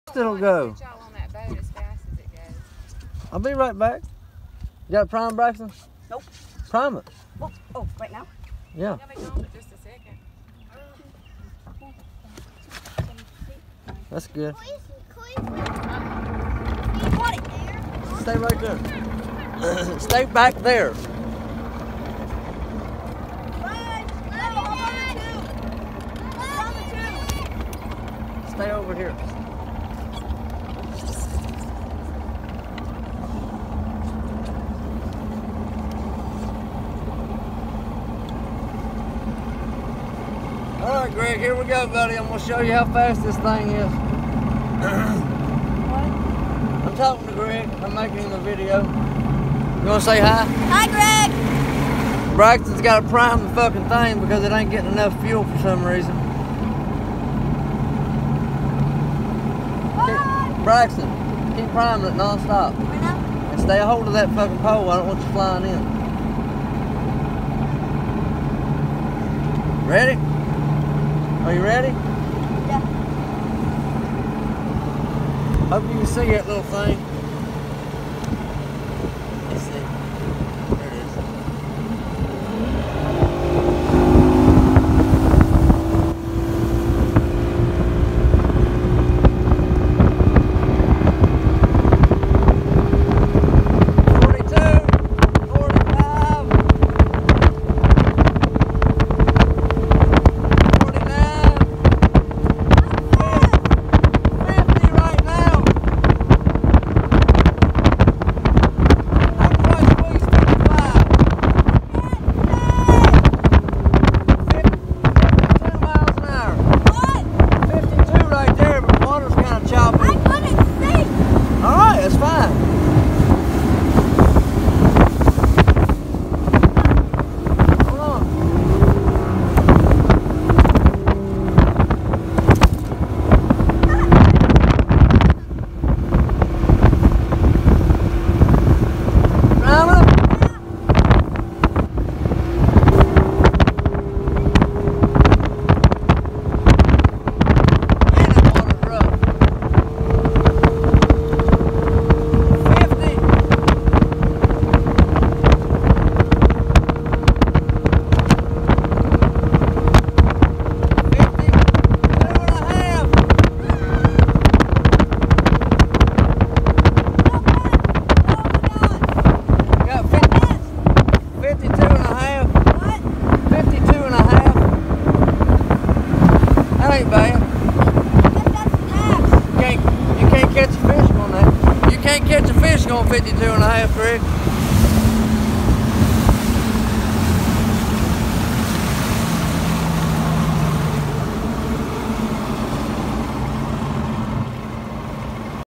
It'll go. Put y'all on that boat as fast as it goes. I'll be right back. You got a prime, Braxton? Nope. Prime it. Oh, right now? Yeah. I'm gonna be gone in just a second. That's good. What? Stay right there. Stay back there. Stay over here. All right, Greg, here we go, buddy. I'm gonna show you how fast this thing is. I'm talking to Greg. I'm making him a video. You wanna say hi? Hi, Greg. Braxton's got to prime the fucking thing because it ain't getting enough fuel for some reason. Braxton, keep priming it non-stop. Right now? And stay a hold of that fucking pole. I don't want you flying in. Ready? Are you ready? Yeah. Hope you can see that little thing. Let's see. There it is. You can't catch a fish going 52 and a half, Greg.